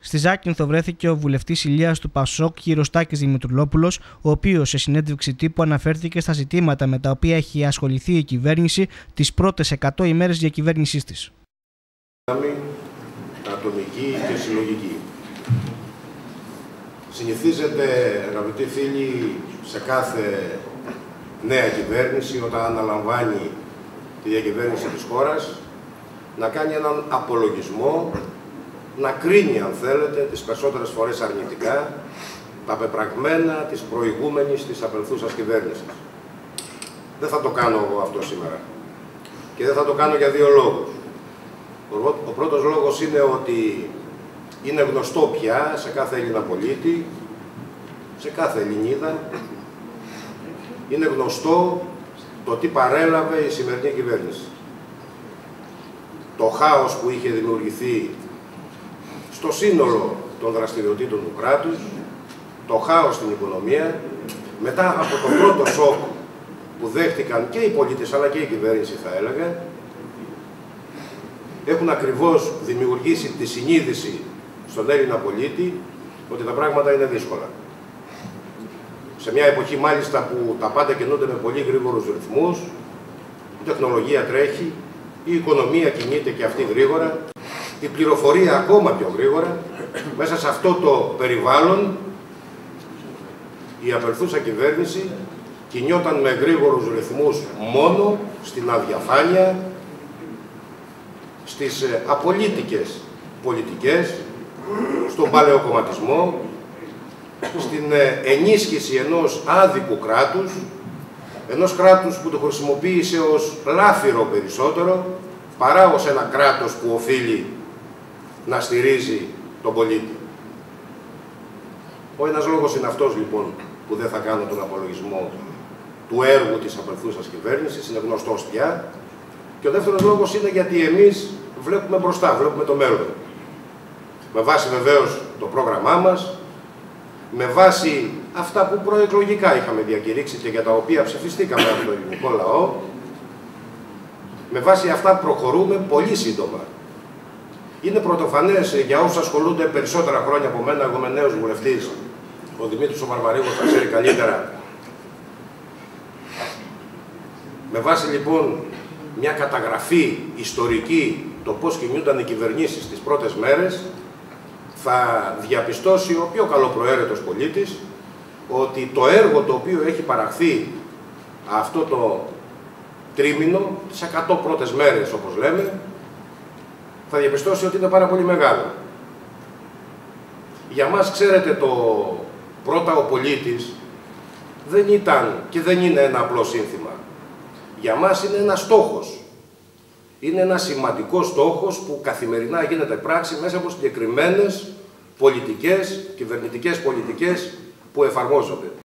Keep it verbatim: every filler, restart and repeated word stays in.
Στη Ζάκυνθο βρέθηκε ο βουλευτής Ηλίας του Πασόκ, Χειροστάκης Δημητρουλόπουλος, ο οποίος σε συνέντευξη τύπου αναφέρθηκε στα ζητήματα με τα οποία έχει ασχοληθεί η κυβέρνηση τις πρώτες εκατό ημέρες διακυβέρνησής της. Ατομική και συλλογική. Συνηθίζεται, αγαπητοί φίλοι, σε κάθε νέα κυβέρνηση, όταν αναλαμβάνει τη διακυβέρνηση της χώρας, να κάνει έναν απολογισμό, να κρίνει, αν θέλετε, τις περισσότερες φορές αρνητικά, τα πεπραγμένα της προηγούμενης της απελθούσας κυβέρνησης. Δεν θα το κάνω εγώ αυτό σήμερα. Και δεν θα το κάνω για δύο λόγους. Ο πρώτος λόγος είναι ότι είναι γνωστό πια σε κάθε Έλληνα πολίτη, σε κάθε Ελληνίδα, είναι γνωστό το τι παρέλαβε η σημερινή κυβέρνηση. Το χάος που είχε δημιουργηθεί στο σύνολο των δραστηριοτήτων του κράτους, το χάος στην οικονομία, μετά από το πρώτο σοκ που δέχτηκαν και οι πολίτες αλλά και η κυβέρνηση, θα έλεγα, έχουν ακριβώς δημιουργήσει τη συνείδηση στον Έλληνα πολίτη ότι τα πράγματα είναι δύσκολα. Σε μια εποχή μάλιστα που τα πάντα κινούνται με πολύ γρήγορους ρυθμούς, η τεχνολογία τρέχει, η οικονομία κινείται και αυτή γρήγορα, η πληροφορία ακόμα πιο γρήγορα, μέσα σε αυτό το περιβάλλον η απελθούσα κυβέρνηση κινιόταν με γρήγορους ρυθμούς μόνο στην αδιαφάνεια, στις απολύτικες πολιτικές, στον παλαιοκομματισμό, στην ενίσχυση ενός άδικου κράτους, ενός κράτους που το χρησιμοποίησε ως λάφυρο περισσότερο, παρά ως ένα κράτος που οφείλει να στηρίζει τον πολίτη. Ο ένας λόγος είναι αυτός λοιπόν που δεν θα κάνω τον απολογισμό του έργου της απελθούσας κυβέρνησης, είναι γνωστός πια. Και ο δεύτερος λόγος είναι γιατί εμείς βλέπουμε μπροστά, βλέπουμε το μέλλον. Με βάση βεβαίως το πρόγραμμά μας, με βάση αυτά που προεκλογικά είχαμε διακηρύξει και για τα οποία ψηφιστήκαμε από το ελληνικό λαό, με βάση αυτά προχωρούμε πολύ σύντομα. Είναι πρωτοφανές για όσους ασχολούνται περισσότερα χρόνια από μένα, εγώ είμαι νέος βουλευτής, ο Δημήτρης ο Μαρμαρίγος θα ξέρει καλύτερα. Με βάση λοιπόν μια καταγραφή ιστορική το πώς κινούνταν οι κυβερνήσεις τις πρώτες μέρες, θα διαπιστώσει ο πιο καλοπροαίρετος πολίτης ότι το έργο το οποίο έχει παραχθεί αυτό το τρίμηνο, τις εκατό πρώτες μέρες όπως λέμε, θα διαπιστώσει ότι είναι πάρα πολύ μεγάλο. Για μας, ξέρετε, το πρώτα ο πολίτης δεν ήταν και δεν είναι ένα απλό σύνθημα. Για μας είναι ένας στόχος. Είναι ένας σημαντικός στόχος που καθημερινά γίνεται πράξη μέσα από συγκεκριμένες πολιτικές, κυβερνητικές πολιτικές που εφαρμόζονται.